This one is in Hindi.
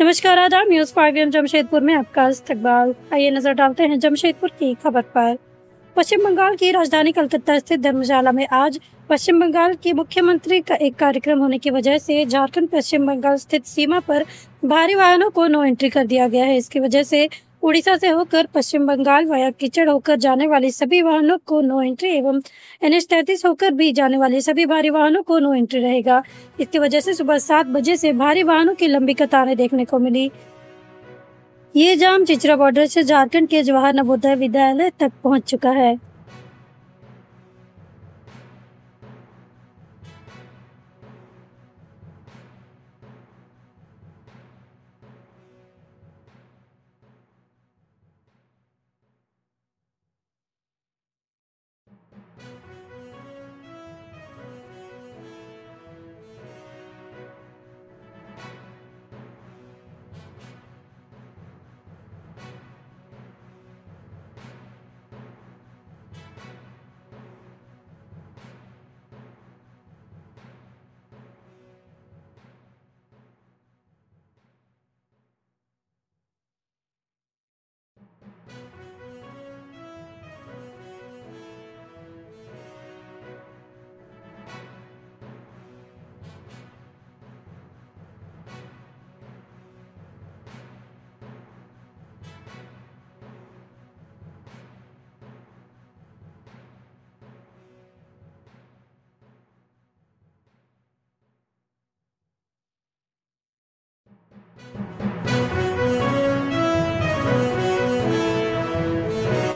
नमस्कार, आदाब। न्यूज़ 5 एम जमशेदपुर में आपका इस्तकबाल। आइए नजर डालते हैं जमशेदपुर की खबर पर। पश्चिम बंगाल की राजधानी कलकत्ता स्थित धर्मशाला में आज पश्चिम बंगाल की मुख्यमंत्री का एक कार्यक्रम होने की वजह से झारखंड पश्चिम बंगाल स्थित सीमा पर भारी वाहनों को नो एंट्री कर दिया गया है। इसकी वजह से उड़ीसा से होकर पश्चिम बंगाल वाया कीचड़ होकर जाने वाली सभी वाहनों को नो एंट्री एवं NH-33 होकर भी जाने वाले सभी भारी वाहनों को नो एंट्री रहेगा। इसकी वजह से सुबह 7 बजे से भारी वाहनों की लंबी कतारें देखने को मिली। ये जाम चिचरा बॉर्डर से झारखंड के जवाहर नवोदय विद्यालय तक पहुंच चुका है।